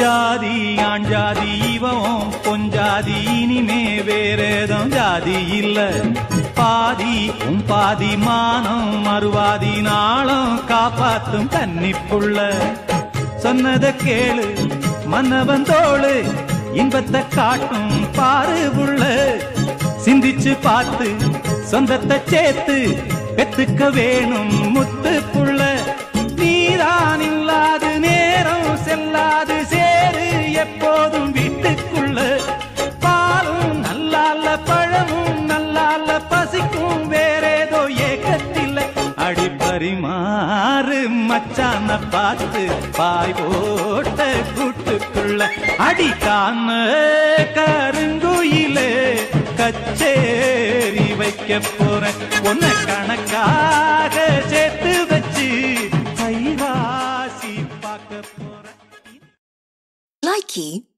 ஜாதி ஆண் ஜாதி இவன் பொஞ்சாதி இனிமே வேறேதும் ஜாதி இல்ல பாதி பாதி மானம் மறுவாதி நாளும் காப்பாத்தும் கன்னிப்புள்ள சொன்னத கேளு மன்னவன் தோளு இன்பத்தை காட்டும் பாரு புள்ள சிந்திச்சு பார்த்து சொந்தத்தை சேர்த்து பெத்துக்க வேணும் முத்து புள்ள நீதான் இல்லாது நேரம் செல்லாது சேரு எப்போதும் வீட்டுக்குள்ள பாலும் நல்லால பழமும் நல்லால பசிக்கும் வேறேதோ ஏக்கத்தில் அடிப்பரிமாறு மச்சான பார்த்து பாய் போட்ட கூட்டுக்குள்ள அடிக்கான கருங்குயிலே கச்சேரி வைக்க போறேன் ஒன்ன கணக்காக சேர்த்து வச்சு கைவாசி பார்க்க போறேன். Likey